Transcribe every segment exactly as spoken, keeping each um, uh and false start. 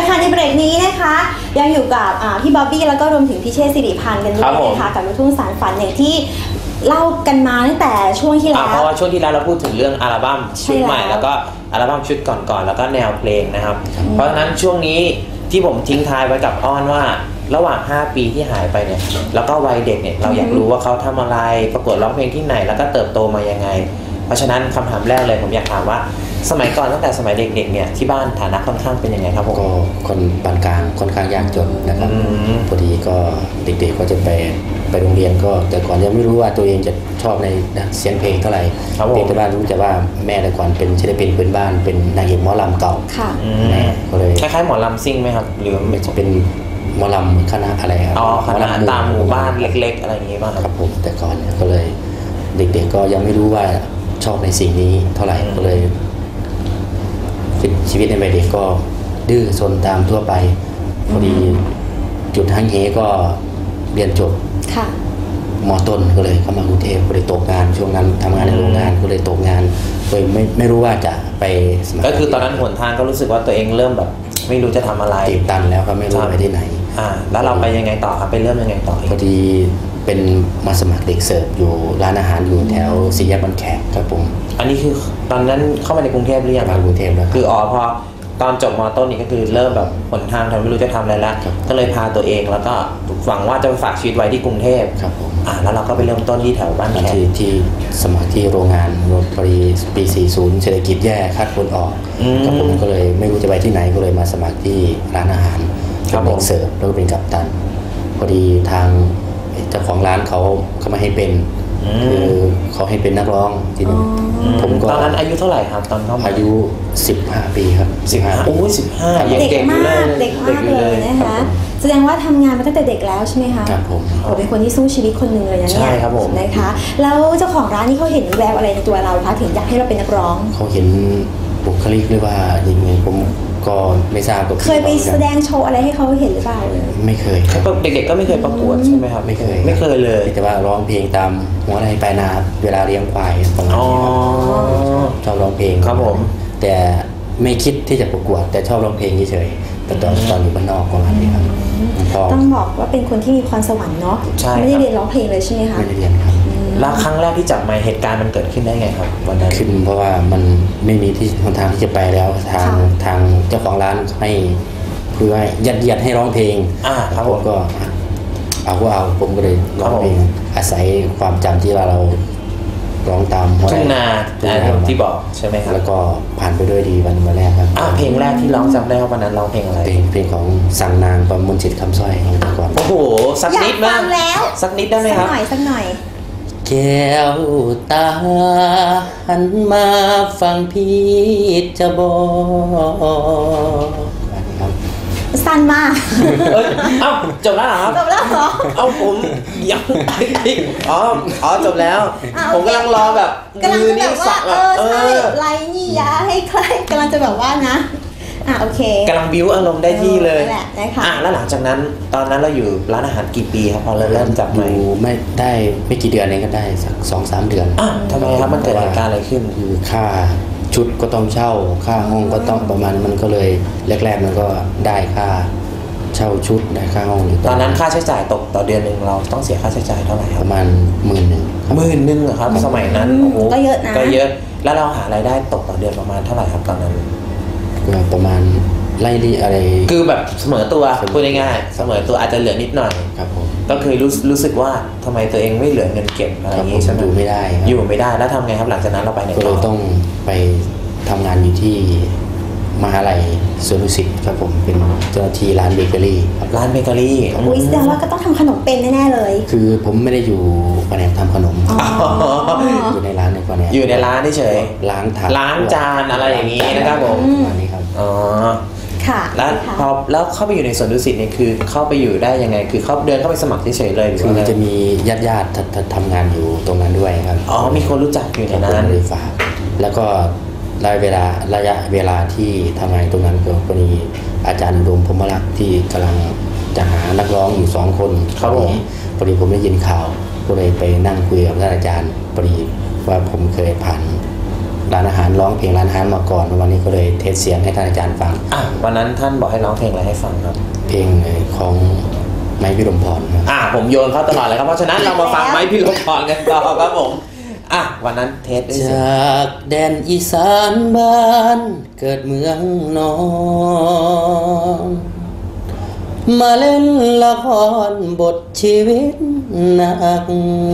ละค่ะในเบรกนี้นะคะยังอยู่กับพี่บ๊อบบี้แล้วก็รวมถึงพี่เชษฐ์สิริพันธ์กันด้วยนะคะกับลูกทุ่งสารฝันอย่างที่เล่ากันมาตั้งแต่ช่วงที่แล้วเพราะว่าช่วงที่แล้วเราพูดถึงเรื่องอัลบั้มชุดใหม่แล้วก็อัลบั้มชุดก่อนๆแล้วก็แนวเพลงนะครับเพราะฉะนั้นช่วงนี้ที่ผมทิ้งท้ายไว้กับอ้อนว่าระหว่างห้าปีที่หายไปเนี่ยแล้วก็วัยเด็กเนี่ยเราอยากรู้ว่าเขาทำอะไรประกวดร้องเพลงที่ไหนแล้วก็เติบโตมายังไงเพราะฉะนั้นคำถามแรกเลยผมอยากถามว่าสมัยก่อนตั้งแต่สมัยเด็กๆเนี่ยที่บ้านฐานะค่อนข้างเป็นยังไงครับผมก็คนปานกลางค่อนข้างยากจนนะครับพอดีก็เด็กๆก็จะไปไปโรงเรียนก็แต่ก่อนยังไม่รู้ว่าตัวเองจะชอบในเสียงเพลงเท่าไหร่เด็กที่บ้านรู้แต่ว่าแม่แต่ก่อนเป็นศิลปินพื้นบ้านเป็นนางเอกหมอลำเก่าแม่ก็เลยคล้ายๆหมอลำซิ่งไหมครับหรือไม่จะเป็นหมอลำคณะอะไรครับอ๋อคณะตามหมู่บ้านเล็กๆอะไรอย่างนี้บ้างครับผมแต่ก่อนก็เลยเด็กๆก็ยังไม่รู้ว่าชอบในสิ่งนี้เท่าไหร่ก็เลยชีวิตในวัยเด็กก็ดื้อซนตามทั่วไปพอดีจุดทั้งเฮก็เรียนจบมอต้นก็เลยเข้ามากรุงเทพก็เลยตกงานช่วงนั้นทำงานในโรงงานก็เลยตกงานเลยไม่ไม่รู้ว่าจะไปก็คือตอนนั้นหนทางก็รู้สึกว่าตัวเองเริ่มแบบไม่รู้จะทำอะไรตีบตันแล้วครับไม่รู้ไปที่ไหนอ่าแล้วเราไปยังไงต่อครับไปเริ่มยังไงต่อพอดีเป็นมาสมัครเด็กเสิร์ฟอยู่ร้านอาหารอยู่แถวสี่แยกบางแขกครับผมอันนี้คือตอนนั้นเข้ามาในกรุงเทพหรือยังมากรุงเทพแล้วคืออ๋อพอตอนจบม.ต้นนี่ก็คือเริ่มแบบหนทางทำไม่รู้จะทำอะไรแล้วก็เลยพาตัวเองแล้วก็หวังว่าจะไปฝากชีวิตไว้ที่กรุงเทพครับผมอ่าแล้วเราก็ไปเริ่มต้นที่แถวบ้านแขกที่ที่สมัครที่โรงงานพอดีปีสี่สิบเศรษฐกิจแย่คัดคนออกครับผมก็เลยไม่รู้จะไปที่ไหนก็เลยมาสมัครที่ร้านอาหารเป็นเด็กเสิร์ฟแล้วก็เป็นกัปตันพอดีทางเจ้าของร้านเขาเขาไม่ให้เป็นคือเขาให้เป็นนักร้องทีนี้ผมก็ตอนนั้นอายุเท่าไหร่ครับตอนเข้ามาอายุสิบห้าปีครับสิบห้าโอ้ยสิบห้าเด็กมากเด็กมากเลยนะคะแสดงว่าทำงานมาตั้งแต่เด็กแล้วใช่ไหมคะครับผมผมเป็นคนที่สู้ชีวิตคนหนึ่งเลยนะเนี่ยใช่ครับผมนะคะแล้วเจ้าของร้านนี่เขาเห็นแววอะไรในตัวเราคะถึงอยากให้เราเป็นนักร้องเขาเห็นบุคลิกหรือว่ายังไงผมก็ไม่ทราบเคยไปแสดงโชว์อะไรให้เขาเห็นหรือเปล่าไม่เคยครับเด็กๆก็ไม่เคยประกวดใช่ไหมครับไม่เคยไม่เคยเลยแต่ว่าร้องเพลงตามหัวไร่ปลายนาเวลาเลี้ยงควายประมาณนี้ครับชอบร้องเพลงครับผมแต่ไม่คิดที่จะประกวดแต่ชอบร้องเพลงเฉยๆแต่ตอนตอนอยู่บ้านนอกประมาณนี้ครับต้องบอกว่าเป็นคนที่มีพรสวรรค์เนาะไม่ได้เรียนร้องเพลงเลยใช่ไหมคะไม่ได้เรียนครับแล้วครั้งแรกที่จับไมค์เหตุการณ์มันเกิดขึ้นได้ไงครับวันนั้นขึ้นเพราะว่ามันไม่มีที่ทางที่จะไปแล้วทางทางเจ้าของร้านให้เพื่อยัดเยียดให้ร้องเพลงอ่าครับผมก็เอาก็เอาผมก็เลยร้องเพลงอาศัยความจำที่ว่าเราร้องตามทุ่งนาที่บอกใช่ไหมครับแล้วก็ผ่านไปด้วยดีวันวันแรกครับอ่าเพลงแรกที่ร้องจำได้ว่าวันนั้นร้องเพลงอะไรเพลงเพลงของสั่งนางประมวลจิตคำสร้อยของก่อนโอ้โหสักนิดมั้ยสักนิดได้ไหมครับสักหน่อยสักหน่อยแก้วตาหันมาฟังพี่จะบอกสั้นมากเอ้าจบแล้วเหรอครับจบแล้วเหรอเอ้าผมยังอ๋ออ๋อจบแล้วผมกำลังรอแบบมือนี่สักแบบเออไรนี่ยาให้ใครกำลังจะแบบว่านะอ่ะโอเคกำลังบิ้วอารมณ์ได้ที่เลยอ่ะแล้วหลังจากนั้นตอนนั้นเราอยู่ร้านอาหารกี่ปีครับพอเราเริ่มจับไมค์ไม่ได้ไม่กี่เดือนเองก็ได้สักสองสามเดือนอ่ะทำไมครับมันเกิดเหตุการณ์อะไรขึ้นคือค่าชุดก็ต้องเช่าค่าห้องก็ต้องประมาณมันก็เลยแรกๆมันก็ได้ค่าเช่าชุดได้ค่าห้องตอนนั้นค่าใช้จ่ายตกต่อเดือนหนึ่งเราต้องเสียค่าใช้จ่ายเท่าไหร่ครับประมาณหมื่นหนึ่งหมื่นหนึ่งเหรอครับสมัยนั้นโอ้โหก็เยอะนะก็เยอะแล้วเราหารายได้ตกต่อเดือนประมาณเท่าไหร่ครับตอนนั้นประมาณไล่รีอะไรคือแบบเสมอตัวพูดง่ายๆเสมอตัวอาจจะเหลือนิดหน่อยครับผมก็คือรู้รู้สึกว่าทำไมตัวเองไม่เหลือเงินเก็บอะไรอย่างนี้ใช่ไหมอยู่ไม่ได้อยู่ไม่ได้แล้วทำไงครับหลังจากนั้นเราไปไหนก็เลยต้องไปทำงานอยู่ที่มหาลัยสวนดุสิตครับผมเป็นเจ้าหน้าที่ร้านเบเกอรี่ร้านเบเกอรี่อุ้ยแสดงว่าก็ต้องทำขนมเป็นแน่ๆเลยคือผมไม่ได้อยู่แผนกทำขนมอยู่ในร้านในแผนกอยู่ในร้านเฉยล้างถาดล้างจานอะไรอย่างนี้นะครับผมอันนี้ครับอ๋อค่ะแล้วพอแล้วเข้าไปอยู่ในสวนดุสิตเนี่ยคือเข้าไปอยู่ได้ยังไงคือเขาเดินเข้าไปสมัครเฉยๆเลยหรือว่าจะมีญาติญาติทำงานอยู่ตรงนั้นด้วยครับอ๋อมีคนรู้จักอยู่ในนั้นเลยฝากแล้วก็ระยะเวลาระยะเวลาที่ทำงานตรงนั้นก็พอดีอาจารย์ดมพมรักษ์ที่กำลังจะหานักร้องอยู่สองคนครับผมพอดีผมได้ยินข่าวก็เลยไปนั่งคุยกับท่านอาจารย์พอดีว่าผมเคยผ่านร้านอาหารร้องเพลงร้านอาหารมาก่อนวันนี้ก็เลยเทสเสียงให้ท่านอาจารย์ฟังอ่ะวันนั้นท่านบอกให้ร้องเพลงอะไรให้ฟังครับเพลงของไม้พิรมพรครับอ่ะผมโยนเข้าตลอดเลยครับเพราะฉะนั้นเรามาฟังไม้พิรมพรกันต่อครับผมอ่ะวันนั้นเทสด้วยเสียงจากแดนอีสานบ้านเกิดเมืองนอนมาเล่นละครบทชีวิตหนัก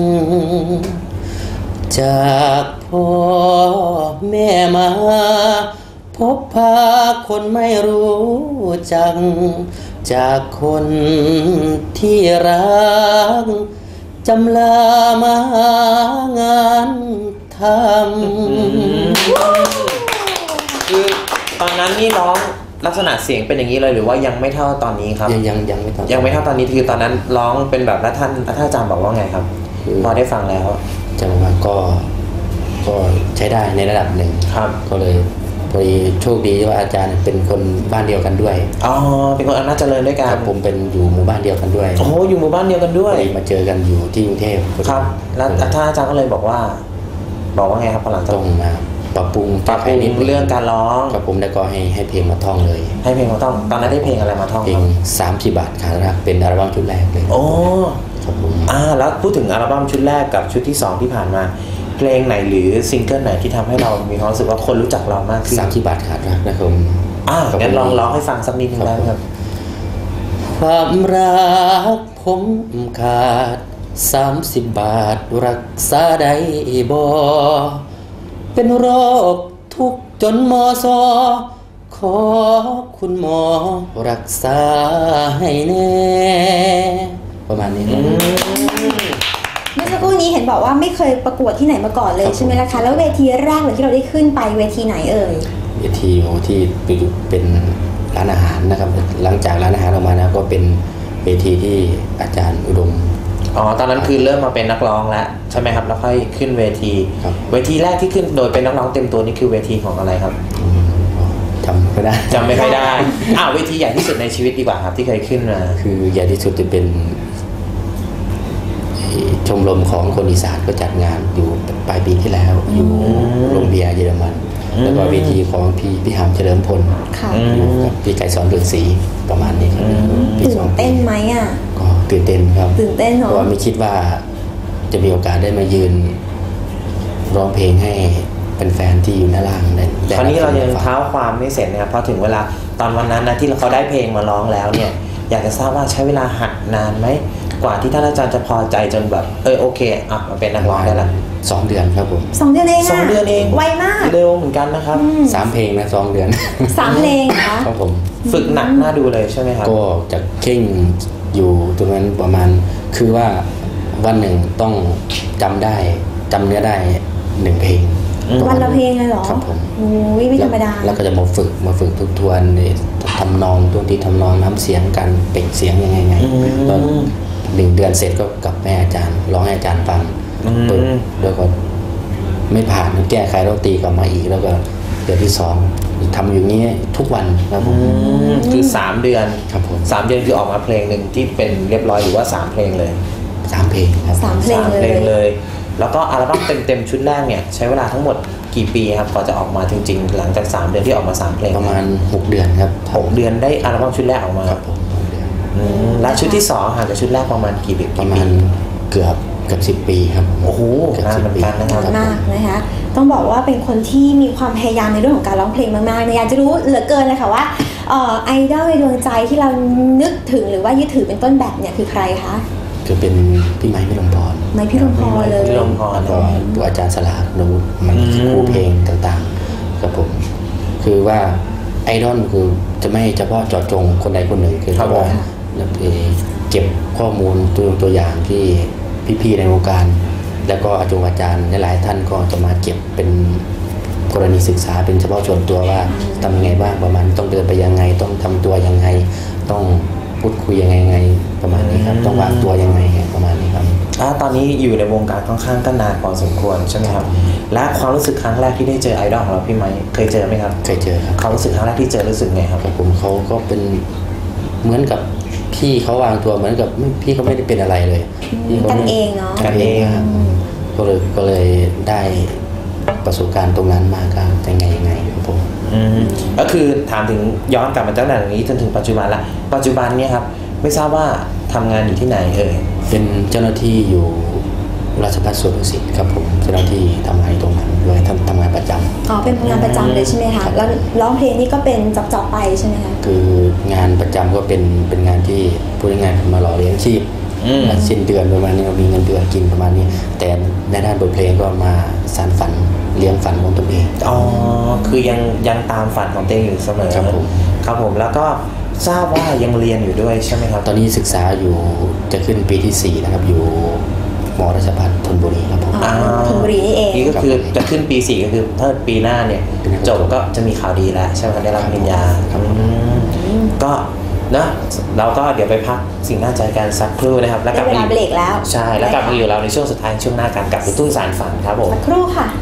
จากพ่อแม่มาพบพาคนไม่รู้จักจากคนที่รักจำลามางานทำคือตอนนั้นนี่ร้องลักษณะเสียงเป็นอย่างนี้เลยหรือว่ายังไม่เท่าตอนนี้ครับยังยังยังไม่ต้องยังไม่เท่าตอนนี้คือตอนนั้นร้องเป็นแบบแล้วท่านแล้วท่านอาจารย์บอกว่าไงครับคือพอได้ฟังแล้วจะบอกว่าก็ก็ใช้ได้ในระดับหนึ่งครับก็เลยพอดีโชคดีที่ว่าอาจารย์เป็นคนบ้านเดียวกันด้วยอ๋อเป็นคนอำนาจเจริญด้วยกัคน รับผมเป็นอยู่หมู่บ้านเดียวกันด้วยโอ้โหอยู่หมู่บ้านเดียวกันด้พวอย ดีมาเจอกันอยู่ที่กรุงเทพครับ แล้วท่านอาจารย์ก็เลยบอกว่า บอกว่าไงครับพอหลังจากต้องมาปรับปรุงปรับปรุงนิดนึเรื่องการร้องครับผมแล้วก็ให้ให้เพลงมาท่องเลยให้เพลงมาท่องตอนนั้นได้เพลงอะไรมาท่องเพลคงรับสามสิบบาทขาดรักเป็นอัลบั้มชุดแรกเลยโอ้ครับผมอ่าแล้วพูดถึงอัลบั้มชุดแรกกับชุดที่สองที่ผ่านมา เพลงไหนหรือซิงเกิลไหนที่ทำให้เรามีความรู้สึกว่าคนรู้จักเรามากขึ้นสามสิบบาทขาดรักนะครับอ่าครับงั้นลองผมร้องให้ฟังสักนิดนึงได้ไหมครับความรักผมขาดสามสิบบาทรักษาได้บ่เป็นโรคทุกข์จนมอซอขอคุณหมอรักษาให้แน่ ประมาณนี้ครับเมื่อสักครู่นี้เห็นบอกว่าไม่เคยประกวดที่ไหนมาก่อนเลยครับใช่ไหมล่ะคะแล้วเวทีแรกเลยที่เราได้ขึ้นไปเวทีไหนเอ่ยเวทีโอ้ที่เป็นร้านอาหารนะครับ หลังจากร้านอาหารออกมานะก็เป็นเวทีที่อาจารย์อุดมอ๋อตอนนั้นคือเริ่มมาเป็นนักร้องแล้วใช่ไหมครับแล้วค่อยขึ้นเวทีครับเวทีแรกที่ขึ้นโดยเป็นนักร้องเต็มตัวนี่คือเวทีของอะไรครับอืมจำไม่ได้จำไม่ค่อยได้อ้าวเวทีใหญ่ที่สุดในชีวิตดีกว่าครับที่เคยขึ้นมาคือใหญ่ที่สุดจะเป็นชมรมของคนอีสานก็จัดงานอยู่ปลายปีที่แล้ว อยู่โรงเบียร์เยอรมันอืมแล้วก็เวทีของพี่พี่หำเฉลิมพลค่ะอืมอยู่กับพี่ไก่สอนเดือนศรีประมาณนี้ครับปีตื่สนองปีเต้นไหมอ่ะก็ตื่นเต้นครับตื่นเต้นเพเนาะราะว่าไม่คิดว่าจะมีโอกาสได้มายืนร้องเพลงให้แฟนๆที่อยู่หน้าล่างได้ได้คราวนี้เรายังฟังเท้าความไม่เสร็จนะครับพอถึงเวลาตอนวันนั้นนะที่เขาได้เพลงมาร้องแล้วเนี่ยอยากจะทราบว่าใช้เวลาหัดนานไหมกว่าที่ท่านอาจารย์จะพอใจจนแบบเออโอเคอ่ะมาเป็นนักร้องได้ละสองเดือนครับผมสองเดือนเองะสองเดือนเองไวมากเร็วเหมือนกันนะครับอืมสามเพลงนะสองเดือนสามเพลงเหรอคะครับผมฝึกหนักน่าดูเลยใช่ไหมครับก็จะเข่งอยู่ตรงนั้นประมาณคือว่าวันหนึ่งต้องจำได้จำเนื้อได้หนึ่งเพลงอืมวันละเพลงเลยเหรอครับผมโอ้ยไม่ธรรมดาแล้วแล้วก็จะมาฝึกมาฝึกทุกทวนเนี่ยทำนองตัวที่ทำนองน้ำเสียงกันเปล่งเสียงยังไงไงอืมแล้วหนึ่งเดือนเสร็จก็กลับแม่อาจารย์ร้องให้อาจารย์ฟังอืมเปิดแล้วก็ไม่ผ่านแก้ไขแล้วตีกลับมาอีกแล้วก็เดือนที่สองทำอยู่นี้ทุกวันครับผมอืมคือสามเดือนครับผมสามเดือนคือออกมาเพลงหนึ่งที่เป็นเรียบร้อยหรือว่าสามเพลงเลยสามเพลงครับสามเพลงสามเลเพลงยเลย แล้วก็อัลบั้มเต็มๆชุดแรกเนี่ยใช้เวลาทั้งหมดกี่ปีครับกว่าจะออกมาจริงๆ หลังจากสามเดือนที่ออกมาสามเพลงประมาณหกเดือนครับหกเดือนได้อัลบั้มชุดแรกออกมาครับผมหกเดือนอืมและชุดที่สองห่างจากชุดแรกประมาณกี่ปีประมาณเกือบเกือบสิบปีครับโอ้โหเกือบนานสิบเหมือนปีกันนะครับมากนะคะ ต้องบอกว่าเป็นคนที่มีความพยายามในเรื่องของการร้องเพลงมากๆเนี่ยอยากจะรู้เหลือเกินเลยค่ะว่าเอ่อไอดอลในดวงใจที่เรานึกถึงหรือว่ายึดถือเป็นต้นแบบเนี่ยคือใครคะคือเป็นพี่ไม้พิรมพรไม้พี่ลมพรเลยพี่ลมพรแล้วก็ตัวอาจารย์สลากนุชมันอืมครูเพลงต่างๆครับผมคือว่าไอดอลคือจะไม่เฉพาะเจาะจงคนใดคนหนึ่งคือครับว่าผมแล้วเอ่อเก็บข้อมูลตัวตัวอย่างที่พี่ๆในวงการ แล้วก็อาจารย์อาจารย์หลายๆท่านก็จะมาเก็บเป็นกรณีศึกษาเป็นเฉพาะส่วนตัวว่าทำยังไงบ้างประมาณต้องเดินไปยังไงต้องทำตัวยังไงต้องพูดคุยยังไงไงประมาณนี้ครับต้องวางตัวยังไงประมาณนี้ครับอ่าตอนนี้อยู่ในวงการค่อนข้างก็นานพอสมควรใช่ไหมครับ และความรู้สึกครั้งแรกที่ได้เจอไอดอลของเราพี่ไม้เคยเจอไหมครับเคยเจอครับความรู้สึกครั้งแรกที่เจอรู้สึกไงครับครับผมเขาก็เป็นเหมือนกับพี่เขาวางตัวเหมือนกับไม่พี่เขาไม่ได้เป็นอะไรเลยพี่ขากันไม่เองเนาะกันเองกันเองครับก็เลยก็เลยได้ประสบการณ์ตรงนั้นมาก็ยังไงยังไงครับผมอืมก็คือถามถึงย้อนกลับมาตั้งแต่ตรงนี้จนถึงปัจจุบันละปัจจุบันเนี่ยครับไม่ทราบว่าทำงานอยู่ที่ไหนเอ่ยเป็นเจ้าหน้าที่อยู่ราชภัฏสวนดุสิตครับผมเจ้าหน้าที่ทำงานตรงนั้นด้วยทำทำงานประจำอ๋อเป็นงานประจำเลยใช่ไหมคะแล้วร้องเพลงนี่ก็เป็นจอบๆไปใช่ไหมคะคืองานประจำก็เป็นเป็นงานที่พูดง่ายๆมาหล่อเลี้ยงชีพสิ้นเดือนประมาณนี้มีเงินเดือนกินประมาณนี้แต่ในด้านบทเพลงก็มาสานฝันเลี้ยงฝันของตัวเองอ๋อคือยังยังตามฝันของตัวเองอยู่เสมอครับผมครับผมแล้วก็ทราบว่ายังเรียนอยู่ด้วยใช่ไหมครับตอนนี้ศึกษาอยู่จะขึ้นปีที่สี่นะครับอยู่มอราชภัฏธนบุรีครับผมธนบุรีนี่เองนี่ก็คือจะขึ้นปีสี่ก็คือถ้าปีหน้าเนี่ยจบก็จะมีข่าวดีแล้วใช่ไหมครับได้รับปริญญาก็นะเราก็เดี๋ยวไปพักสิ่งน่าใจกันสักครู่นะครับแล้วกลับมาอยู่เบรกแล้วใช่แล้วกลับมาอยู่เราในช่วงสุดท้ายช่วงหน้ากันกับลูกทุ่งสานฝันครับผมสักครู่ค่ะ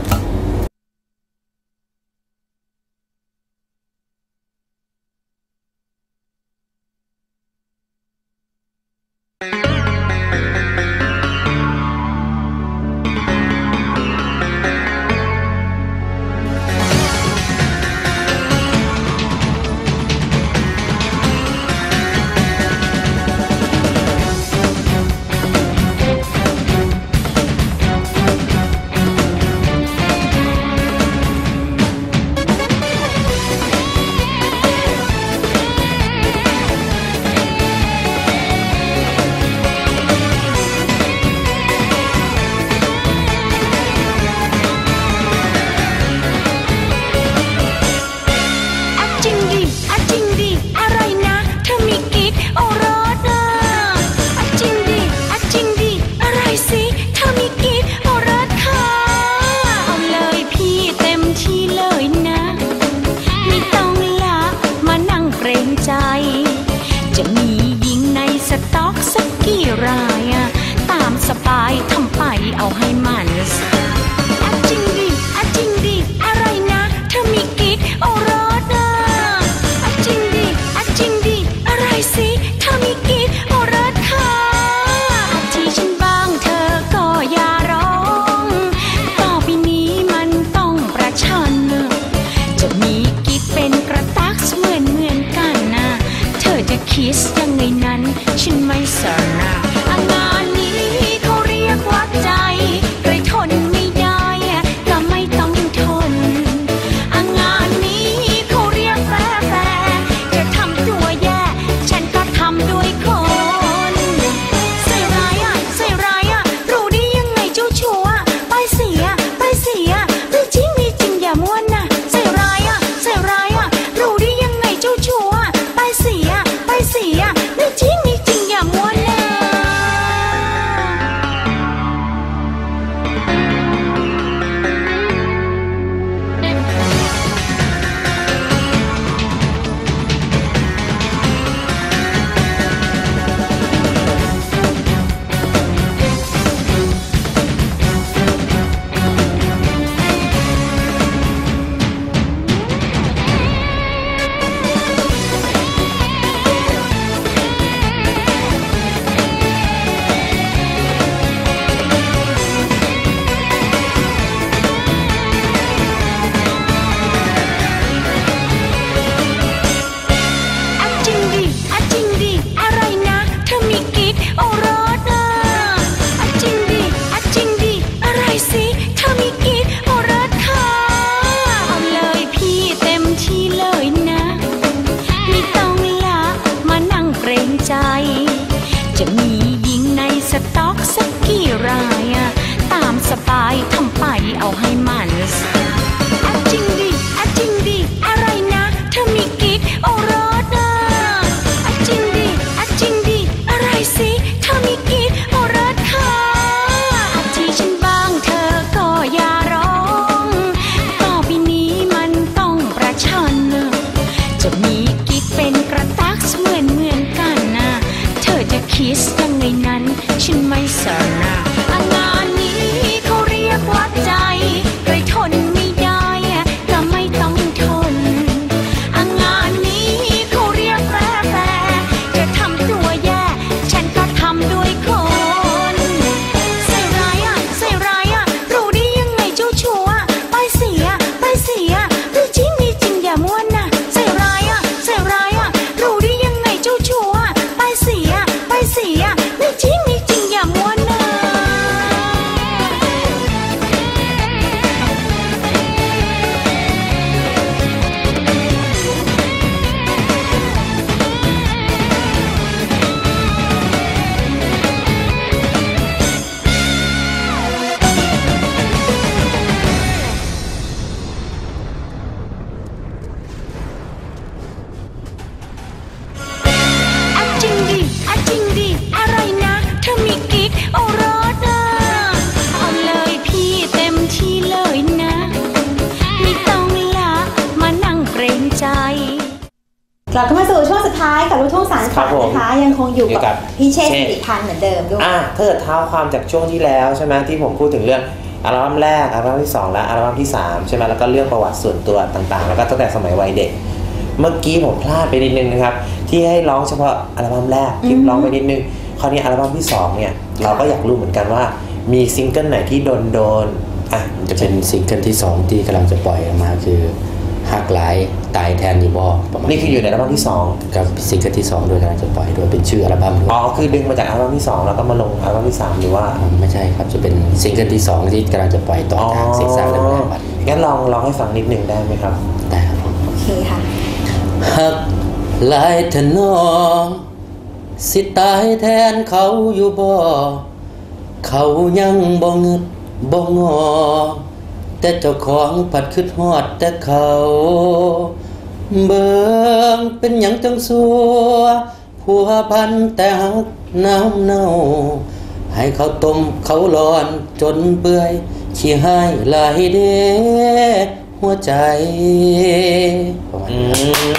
กลับมาสู่ช่วงสุดท้ายกับลูกทุ่งสารฝันนะคะยังคงอยู่กับพี่เชษฐ์สิริพันธ์เหมือนเดิมด้วยอ่ะถ้าเกิดเท้าความจากช่วงที่แล้วใช่ไหมที่ผมพูดถึงเรื่องอัลบั้มแรกอัลบั้มที่สองและอัลบั้มที่สามใช่ไหมแล้วก็เรื่องประวัติส่วนตัวต่างๆแล้วก็ตั้งแต่สมัยวัยเด็กเมื่อกี้ผมพลาดไปนิดนึงนะครับที่ให้ร้องเฉพาะอัลบั้มแรกที่ร้องไปนิดนึงคราวนี้อัลบั้มที่สองเนี่ยเราก็อยากรู้เหมือนกันว่ามีซิงเกิลไหนที่โดนโดนอ่ะจะเป็นซิงเกิลที่สองที่กำลังจะปล่อยออกมาคือฮักหลายตายแทนนีบอประมาณนี่คืออยู่ในอัลบั้มที่สองกับซิงเกิลที่สองโดยกำลังจะปล่อยโดยเป็นชื่ออัลบั้มอ๋อคือดึงมาจากอัลบั้มที่สองแล้วก็มาลงอัลบั้มที่สามหรือว่าไม่ใช่ครับจะเป็นซิงเกิลที่สองที่กำลังจะปล่อยต่อจากเสียงสร้างและแรงบัดงั้นลองลองให้ฟังนิดนึงได้ไหมครับได้ครับโอเคค่ะฮักหลายทนองสิตายแทนเขาอยู่บ่เขายังบ่งึดบ่งอแต่เจ้าของผัดคิดฮอดแต่เขาเบิ่งเป็นหยังจังสัวผัวพันแต่หักน้ำเน่าให้เขาต้มเขาร้อนจนเปื่อยขี้ให้ไหลเด้หัวใจประมาณนี้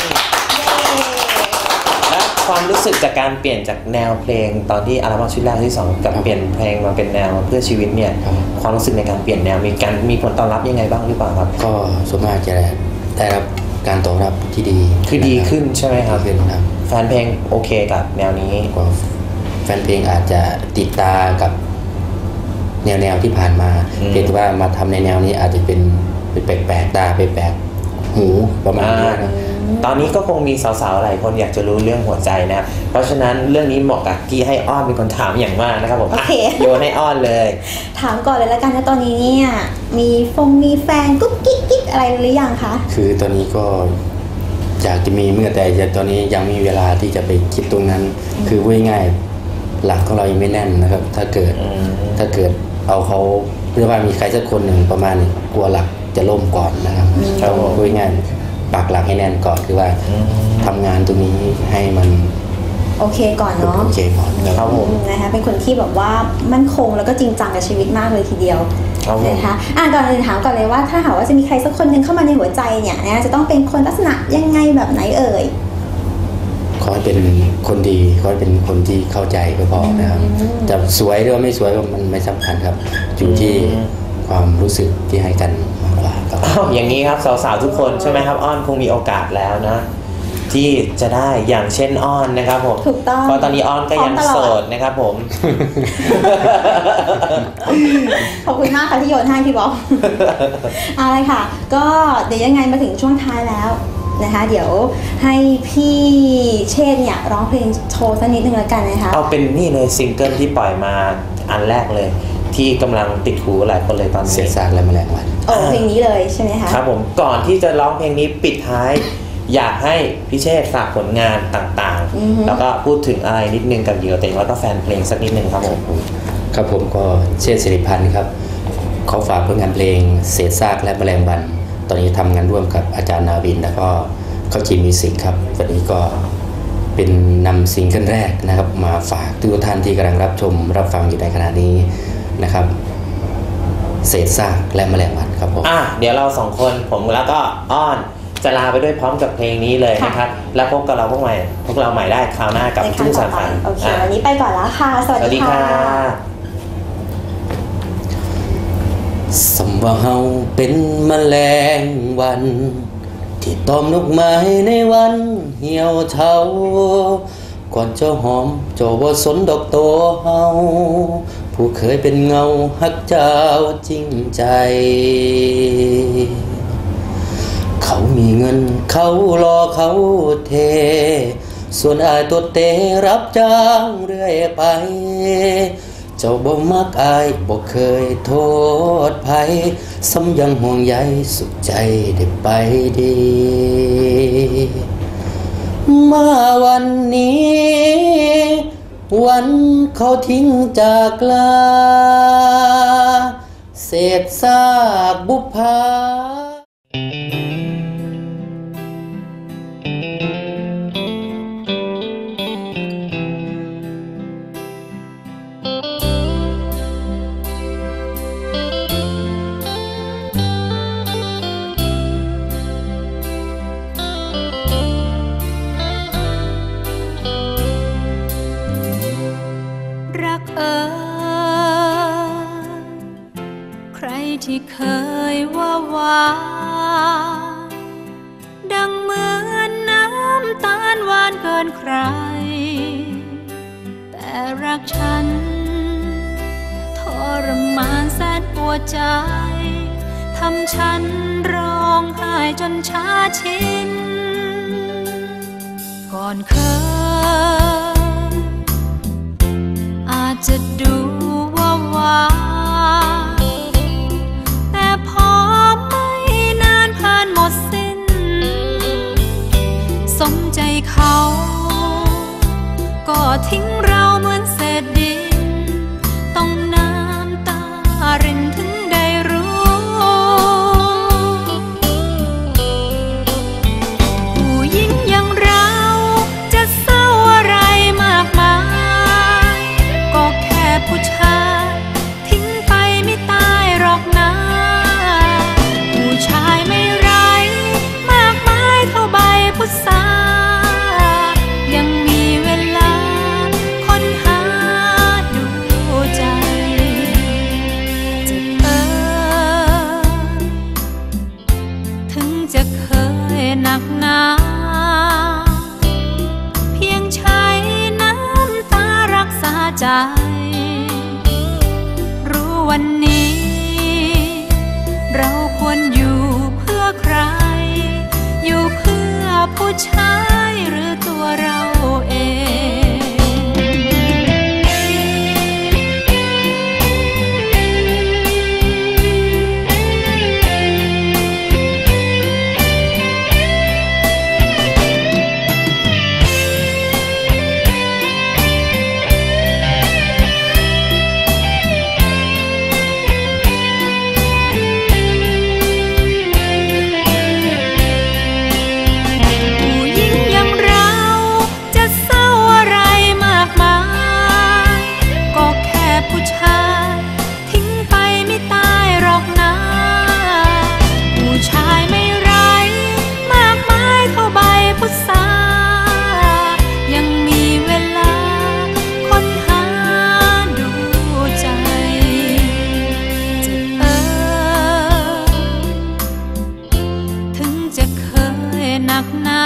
ความรู้สึกจากการเปลี่ยนจากแนวเพลงตอนที่อัลบั้มชุดแรกที่สองกับเปลี่ยนเพลงมาเป็นแนวเพื่อชีวิตเนี่ยความรู้สึกในการเปลี่ยนแนวมีการมีผลตอบรับยังไงบ้างหรือเปล่าครับก็ส่วนมากจะได้รับการตอบรับที่ดีคือดีขึ้นใช่ไหมครับขึ้นครับแฟนเพลงโอเคกับแนวนี้แฟนเพลงอาจจะติดตากับแนวแนวที่ผ่านมาเพียงแต่ว่ามาทำในแนวนี้อาจจะเป็นเป็นแปลกๆตาแปลกๆหูประมาณนี้นะตอนนี้ก็คงมีสาวๆหลายคนอยากจะรู้เรื่องหัวใจนะเพราะฉะนั้นเรื่องนี้เหมาะกับที่ให้อ้อนเป็นคนถามอย่างมากนะครับผมโยนให้อ้อนเลยถามก่อนเลยแล้วกันนะตอนนี้เนี่ยมีฟงมีแฟนกุ๊กกิ๊กกิ๊กอะไรหรือยังคะคือตอนนี้ก็อยากจะมีเมื่อแต่ตอนนี้ยังมีเวลาที่จะไปคิดตรงนั้นคือพูดง่ายหลักของเรายังไม่แน่นนะครับถ้าเกิดถ้าเกิดเอาเขาเรียกว่ามีใครสักคนหนึ่งประมาณนี้กลัวหลักจะล่มก่อนนะครับเราพูดง่ายปักหลักให้แน่นก่อนคือว่าทำงานตรงนี้ให้มันโอเคก่อนเนาะโอเคก่อนครับผมนะคะเป็นคนที่แบบว่ามั่นคงแล้วก็จริงจังกับชีวิตมากเลยทีเดียวนะคะอ่ะก่อนอื่นถามก่อนเลยว่าถ้าหากว่าจะมีใครสักคนหนึ่งเข้ามาในหัวใจเนี่ยนะจะต้องเป็นคนลักษณะยังไงแบบไหนเอ่ยขอให้เป็นคนดีขอให้เป็นคนที่เข้าใจก็พอนะครับจะสวยหรือไม่สวยมันไม่สำคัญครับอยู่ที่ความรู้สึกที่ให้กันมากกว่าอย่างนี้ครับสาวๆทุกคนใช่ไหมครับอ้อนคงมีโอกาสแล้วนะที่จะได้อย่างเช่นอ้อนนะครับผมถูกต้องเพราะตอนนี้อ้อนก็ยังโสดนะครับผมขอบคุณมากค่ะที่โยนให้พี่บ๊อบอะไรค่ะก็เดี๋ยวยังไงมาถึงช่วงท้ายแล้วนะคะเดี๋ยวให้พี่เชษเนี่ยร้องเพลงโชว์สักนิดนึงแล้วกันนะคะเอาเป็นนี่เลยซิงเกิลที่ปล่อยมาอันแรกเลยที่กำลังติดหูหลายคนเลยตอนนี้เสียซากและแมลงวันโอ้เพลงนี้เลยใช่ไหมคะครับผมก่อนที่จะร้องเพลงนี้ปิดท้ายอยากให้พี่เชษฝากผลงานต่างๆแล้วก็พูดถึงอะไรนิดนึงกับเหยื่อเต็งแล้วก็แฟนเพลงสักนิดนึงครับผมครับผมก็เชษสิริพันธ์ครับเขาฝากผลงานเพลงเศษซากและแมลงวันตอนนี้ทำงานร่วมกับอาจารย์นาวินแล้วก็เข้าจีมิวสิกครับวันนี้ก็เป็นนำซิงเกิลแรกนะครับมาฝากทุกท่านที่กำลังรับชมรับฟังอยู่ในขณะนี้นะครับเศษซากและแมลงวันครับผมอ่ะเดี๋ยวเราสองคนผมแล้วก็อ้อนจะลาไปด้วยพร้อมกับเพลงนี้เลยนะครับแล้วพบกับเราพวกใหม่พวกเราใหม่ได้คราวหน้ากับทุ่งสารฝันโอเควันนี้ไปก่อนแล้วค่ะสวัสดีค่ะสมว่าเฮาเป็นแมลงวันที่ตอมนกไม้ในวันเหี่ยวเฉาก่อนเจ้าหอมเจ้าบ่สนดอกโตเฮาผู้เคยเป็นเงาฮักเจ้าจริงใจเขามีเงินเขารอเขาเทส่วนอายตัวเตรับจ้างเรื่อยไปเจ้าบ่มักอายบ่เคยโทษภัยซ้ำยังห่วงใยสุขใจได้ไปดีมาวันนี้วันเขาทิ้งจากลาเศษซากบุพภาำตาลหวานเกินใครแต่รักฉันทรมานแสนปวดใจทำฉันร้องไห้จนชาชินก่อนเคยอาจจะดูว่าว้าแต่พอไม่นานผ่านหมดสิ้นสมใจเขาก็ทิ้งเราเหมือนเศษดินต้องน้ำตารินถึงได้รู้ผู้หญิงอย่างเราจะเศร้าอะไรมากมายก็แค่ผู้ชายทิ้งไปไม่ตายหรอกนะผู้ชายไม่ไรมากมายเท่าใบพุทรายังมีเวลาค้นหาดูใจจะเอ่ยถึงจะเคยหนักหนาเพียงใช้น้ำตารักษาใจรู้วันนี้เราควรอยู่เพื่อใครอยู่เพื่อผู้ชายหรือตัวเราเองหนักหนา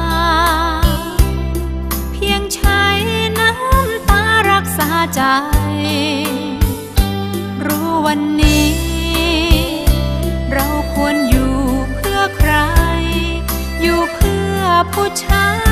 เพียงใช้น้ำตารักษาใจรู้วันนี้เราควรอยู่เพื่อใครอยู่เพื่อผู้ชาย